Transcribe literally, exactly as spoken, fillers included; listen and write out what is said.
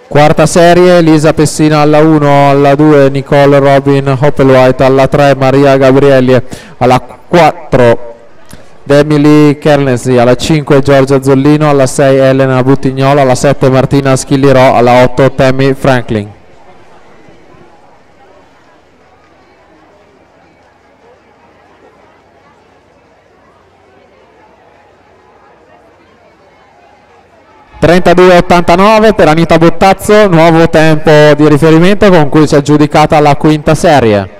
Quarta serie, Lisa Pessina alla uno, alla due Nicole Robin Hopplewhite, alla tre Maria Gabrielli, alla quattro Emily Kerlensi, alla cinque Giorgia Zollino, alla sei Elena Buttignolo, alla sette Martina Schillirò, alla otto Tammy Franklin. trentadue ottantanove per Anita Bottazzo, nuovo tempo di riferimento con cui si è aggiudicata la quinta serie.